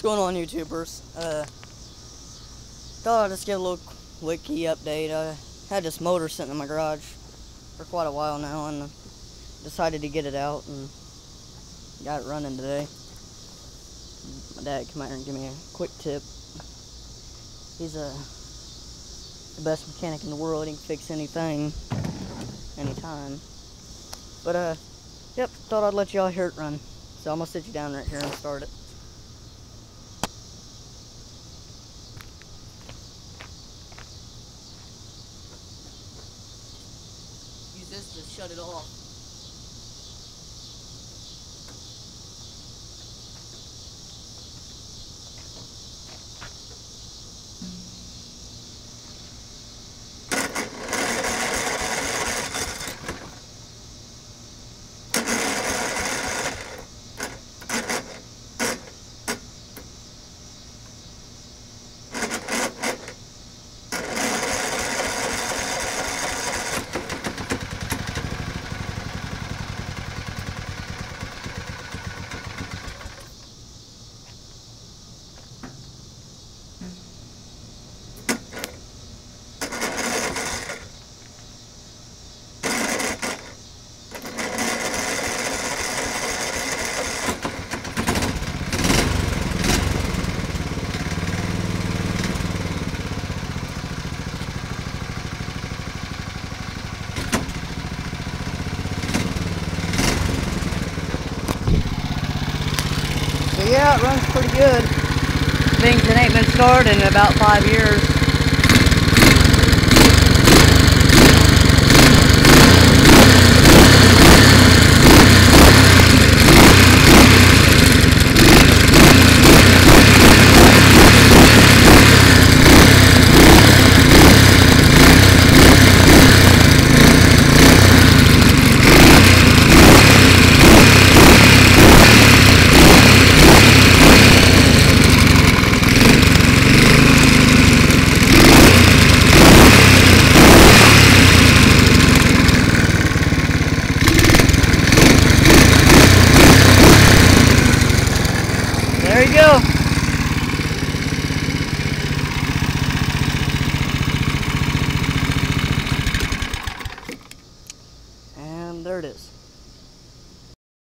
What's going on, YouTubers? Thought I'd just give a little wiki update. I had this motor sitting in my garage for quite a while now and decided to get it out and got it running today. My dad came out here and gave me a quick tip. He's the best mechanic in the world. He can fix anything, anytime. But yep, thought I'd let y'all hear it run. So I'm gonna sit you down right here and start it. Use this to shut it off. Yeah, it runs pretty good. Things that ain't been started in about 5 years.